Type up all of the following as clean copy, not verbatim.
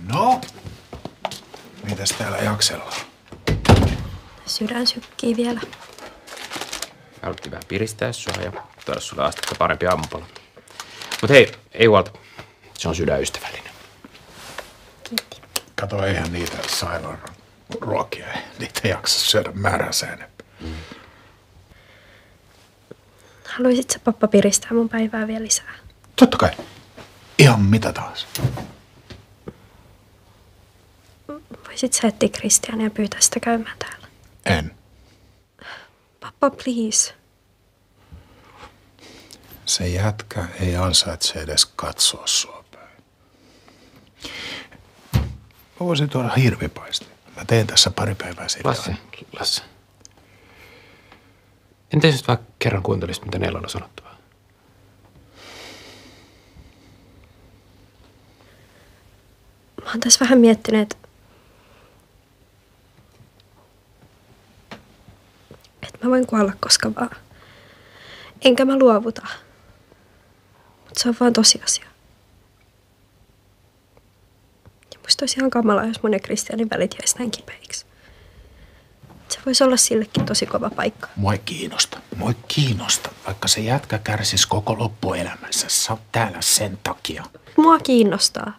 No? Mitäs täällä jaksellaan? Sydän sykkii vielä. Haluttiin vähän piristää sua ja tuoda sulle astetta parempi aamupala. Mut hei, ei huolta. Se on sydänystävällinen. Kiitti. Kato, eihän niitä sairaanruokia, niitä jaksa syödä määränsä enemmän. Haluaisit sä, pappa, piristää mun päivää vielä lisää? Totta kai. Ihan mitä taas. Voisit sä etsiä Kristiania ja pyytää sitä käymään täällä? En. Pappa, please. Se jätkä ei ansaitse edes katsoa sua päin. Mä voisin tuoda hirvipaistin. Mä teen tässä pari päivää sitten. Lasse. Entä jos vaikka kerran kuuntelisit, mitä Neelalla on sanottavaa? Mä oon tässä vähän miettinyt, että mä voin kuolla koska vaan. Enkä mä luovuta. Mutta se on vaan tosiasia. Ja musta olisi ihan kamalaa, jos mun ja Kristianin välit jäisi näin kipeiksi. Se voisi olla sillekin tosi kova paikka. Mua ei kiinnosta. Vaikka se jätkä kärsisi koko loppuelämänsä. Sä oot täällä sen takia. Mua kiinnostaa.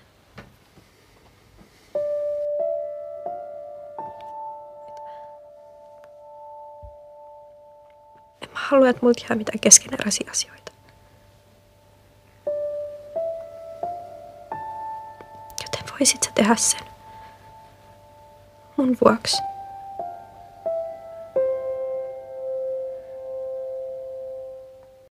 En mä halua, että multa jää mitään keskeneräisiä asioita. Joten voisit sä tehdä sen. Mun vuoksi.